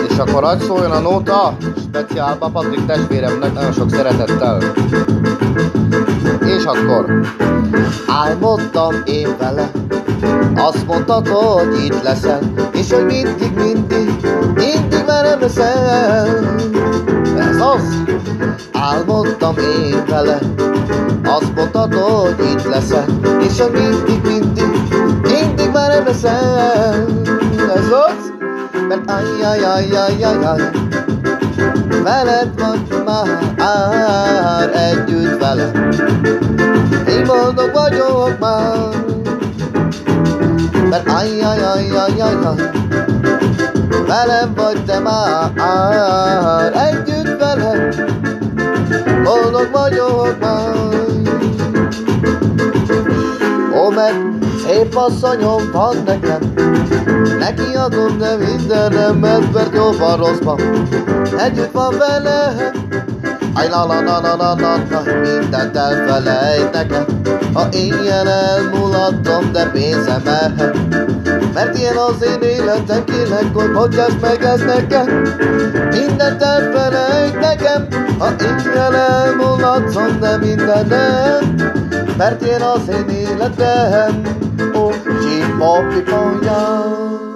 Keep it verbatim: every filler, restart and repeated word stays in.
És akkor hadd szóljon a nóta, speciálba Patrik testvéremnek nagyon sok szeretettel. És akkor álmodtam én vele, azt mondtad, hogy itt leszel, és hogy mindig, mindig, mindig velem leszel. Ez az, álmodtam én vele, azt mondtad, hogy itt leszel, és hogy mindig, mindig, mindig velem leszel. Ez az, mert ajjajajajajaj, veled vagy már együtt vele. Én boldog vagyok már, mert ajjajajajajaj, velem vagy te már együtt vele. Boldog vagyok már. Ó, mert szép asszonyom van nekem, neki adom, de mindenemet, mert jóban rosszban együtt van vele. Aj, la la la la la la la, mindent elfelejt nekem, ha éjjel elmulattam, de pénzem elhet. Mert ilyen az én életem, kérlek, hogy bocsáss meg ezt nekem. Mindent elfelejt nekem, ha éjjel elmulattam, de mindenem. Mert ilyen az én életem, ó, csipapipajjám.